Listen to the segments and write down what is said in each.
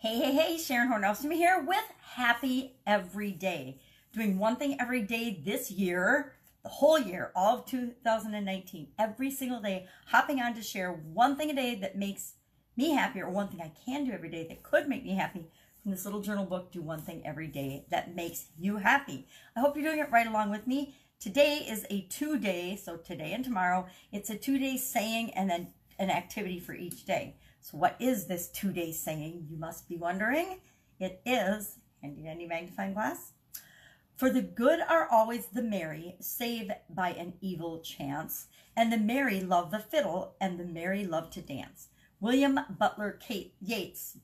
Hey, Sharon Hornelson here with Happy Every Day. Doing one thing every day this year, the whole year, all of 2019, every single day, hopping on to share one thing a day that makes me happy, or one thing I can do every day that could make me happy from this little journal book, Do One Thing Every Day That Makes You Happy. I hope you're doing it right along with me. Today is a 2-day, so today and tomorrow, it's a 2-day saying and then an activity for each day. So what is this 2-day saying, you must be wondering? It is, handy dandy magnifying glass, for the good are always the merry, save by an evil chance, and the merry love the fiddle, and the merry love to dance. William Butler Yeats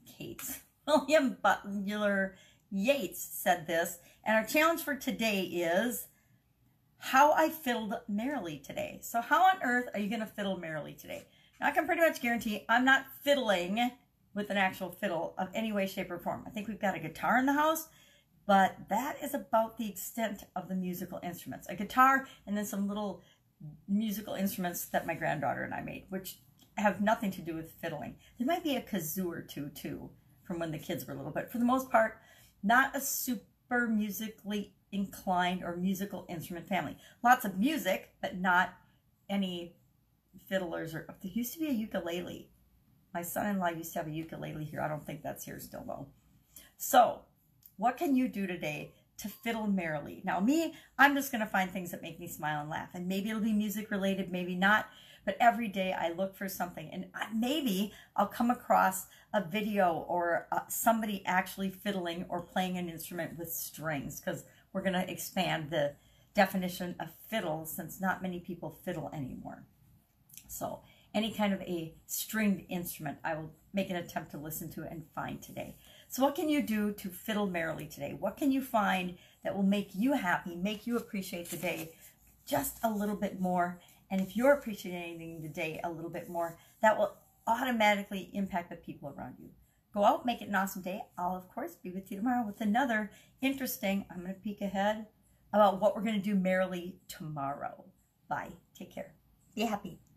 said this, and our challenge for today is how I fiddled merrily today. So how on earth are you going to fiddle merrily today? Now, I can pretty much guarantee I'm not fiddling with an actual fiddle of any way, shape, or form. I think we've got a guitar in the house, but that is about the extent of the musical instruments. A guitar and then some little musical instruments that my granddaughter and I made, which have nothing to do with fiddling. There might be a kazoo or two, too, from when the kids were little, but for the most part, not a super musically inclined or musical instrument family. Lots of music, but not any fiddlers. Or there used to be a ukulele. My son-in-law used to have a ukulele here. I don't think that's here still though. So what can you do today to fiddle merrily? Now me, I'm just going to find things that make me smile and laugh, and maybe it'll be music related, maybe not, but every day I look for something, and maybe I'll come across a video or somebody actually fiddling or playing an instrument with strings, because we're going to expand the definition of fiddle since not many people fiddle anymore. So any kind of a stringed instrument, I will make an attempt to listen to and find today. So what can you do to fiddle merrily today? What can you find that will make you happy, make you appreciate the day just a little bit more? And if you're appreciating the day a little bit more, that will automatically impact the people around you. Go out, make it an awesome day. I'll, of course, be with you tomorrow with another interesting, I'm going to peek ahead, about what we're going to do merrily tomorrow. Bye. Take care. Be happy.